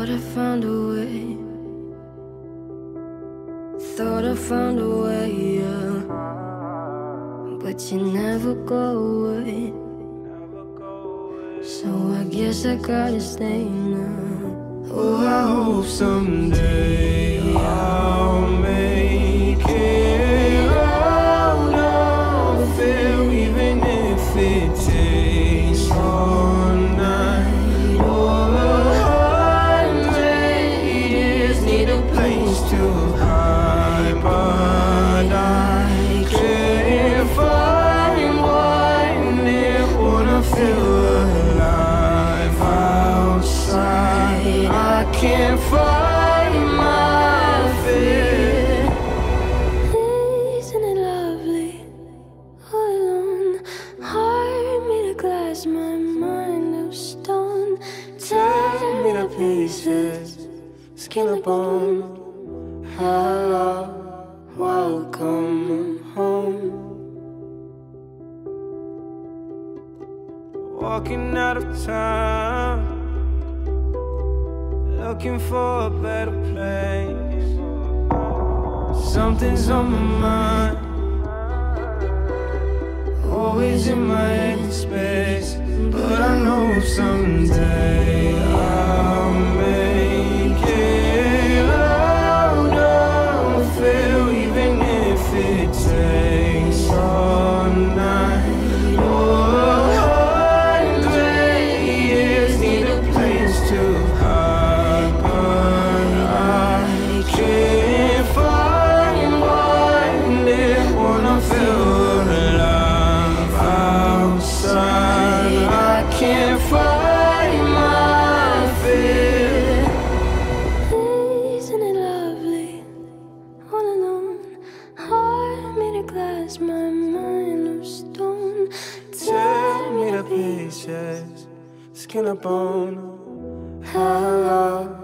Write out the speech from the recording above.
Thought I found a way. Thought I found a way, yeah. But you never go away. So I guess I gotta stay now. Oh, I hope someday I'll make it out of here, even if it takes all night or 100 years. Need a place to hide, but I can't find one near. Wanna feel alive outside. I can't find my fear. Isn't it lovely? All alone, heart made of glass, my mind of stone. Tear me to pieces, skin and bone. Hello, welcome home. Walking out of town, looking for a better place. Something's on my mind, always in my head space. But I know someday I'll make it out of here, even if it takes all night or 100 years. Need a place to hide, but I can't find one near. Wanna feel alive outside. I can't find my fear. Isn't it lovely? All alone, heart made of glass, my mind of stone. Tear me to pieces, skin and bone. Hello,